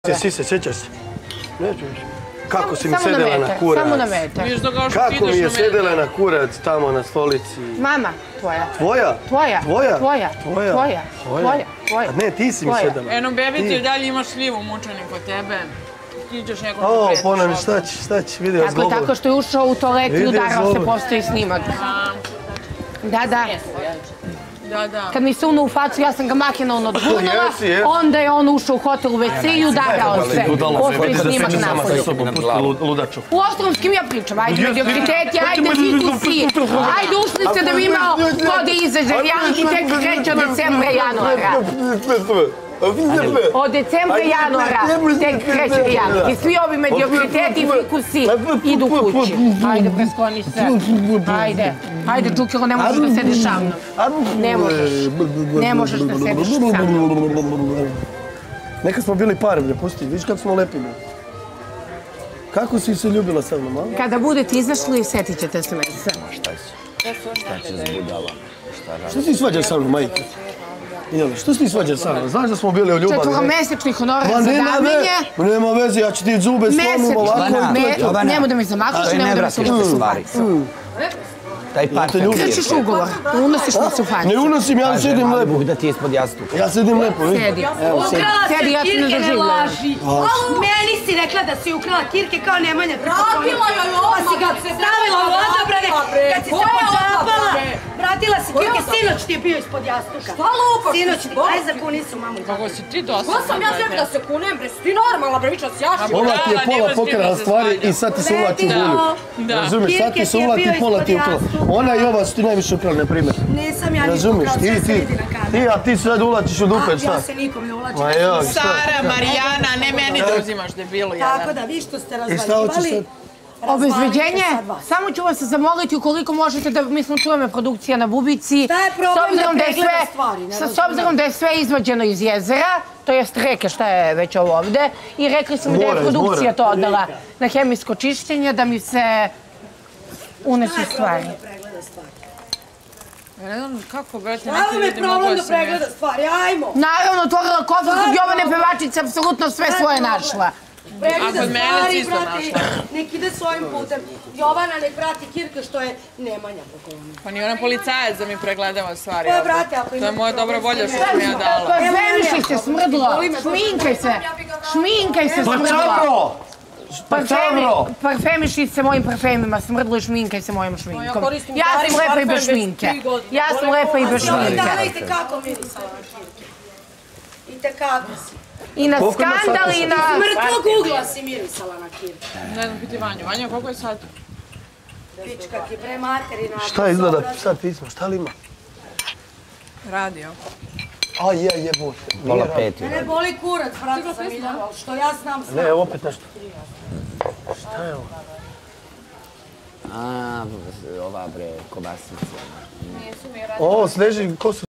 Sise, sjećaš se? Neću više. Kako si mi sedela na kurac? Samo na metar. Kako mi je sedela na kurac tamo na stolici? Mama tvoja. Tvoja? Tvoja. Tvoja? Tvoja. Tvoja? Tvoja. Tvoja. Tvoja. A ne, ti si mi sedela. Eno, bebice, dalje imaš slivu mučanim kod tebe. Ti ćeš nekom O, pretiš ponavljaš, ovdje. šta ćeš, vidio Tako, tako što je ušao u toaletu i udarao se, postoji snimak. Da, da. Da, da. Kad mi se unuo u facu, ja sam ga makinalno od gurnula, onda je on ušao u hotel u WC i udarao se. Postoji snimak napolju. Ludaču. U osnovom, s kim ja pričam? Ajde, mediokriteti, ajde, fikusi. Ajde, ušli ste da bi imao ko da izađe. Reality tek kreće od decembra i januara. Od decembra i januara tek kreće reality. Svi ovi mediokriteti i fikusi idu kući. Ajde, preskloni se. Ajde. Ajde, Čukilo, ne možeš da sediš sa mnom. Ne možeš. Ne možeš da sediš sa mnom. Neka smo bili par, bre, pusti, vidiš kako smo lepi, bre. Kako si se ljubila sa mnom, a? Kada budete izašli, setit ćete se meni. Šta će zbudala? Što si svađaš sa mnom, majke? Jel, što si ti svađaš sa mnom? Znaš da smo bili u ljubavi? 4-mesečni honorar za davljenje. Nema veze, ja ću ti zube slomim ovako. Nemoj da mi zamašaš, nemoj da mi se unosi u facu. Taj parfem. Krećeš ugovor, unosiš mi se u facu. Ne unosim, ja sedim lepo. Bog da ti je ispod jastuka. Ja sedim lepo, vidi. Sedi. Ukrala se Sedi, ja te ne Kirke, ne doživljam. laži. Meni si rekla da si ukrala Kirke kao Nemanja. Vratila joj ovo, si ga stavila u odobrane. Kad si se počapala, vratila si Kirke, sinoć ti je bio ispod jastuka. Šta lupaš? Sinoć ti, aj zakuni su mamu. Kako si ti dosadna? Ko sam ja sve da se kunem, bre, si ti normalna, bre, viča si jaši. Ova ti je pola pokrala stvari i sad ti se uvlači u bulju. Razumiješ, sad ti se uvlači i pola ti je ukrala. Ona i ova su ti najviše ukrali, na primjer. Nisam ja ništa Razumiješ, ukrala, sve se vidi na kameru. a ti sad ulačiš u dupe, šta? Ja se nikom ne ulačim. Ma ja, šta? Sara, Marijana, ne meni da uzimaš debilu jedan. Tako da, vi što ste I šta hoćeš razvaljivali, sad? Obezbeđenje, samo ću vas zamoliti ukoliko možete da, mislim, čujeme produkcija na Bubici. Šta je problem da pregleda stvari? S obzirom da je sve izvađeno iz jezera, to jest reke, šta je već ovo ovde, i rekli su mi da je produkcija to oddala na hemijsko čišćenje, da mi se unesu stvari. Ja ne znam kako, brate, Evo neki me ljudi mogu problem da da se pregleda stvari, ajmo! Naravno, otvorila kofer kod Jovane pevačice, apsolutno sve svoje našla. Pregleda A kod mene si stvari, isto brate, našla. nek ide svojim putem. Jovana nek vrati Kirke što je Nemanja poklonio. Pa ni ona policajac da mi pregledava stvari. Pa, ovdje. brate, ako To je imate moja dobra volja što sam ja dala. Parfemiši se smrdlo, šminkaj se, šminkaj se smrdlo. Parfemiši se mojim parfemima smrdlo i šminkaj se mojim šminkom. Ja sam lepa i bez šminke. Ja sam lepa i bez šminke. Dana i tekako mirisala na Kirke. I tekako si. I na skandal i na... Mrtvog ugla si mirisala na Kirke. Ne znam, piti Vanju. Vanja, koliko je sad? Pička ti bre materina. Šta izgleda sad pismo, šta li ima? Radio. A jebote. Pola peti. Mene boli kurac, brate, sam vidjela, što ja znam sve. Ne, evo opet nešto. Šta je ovo? A, ova bre, kobasica. O, Sneži, ko su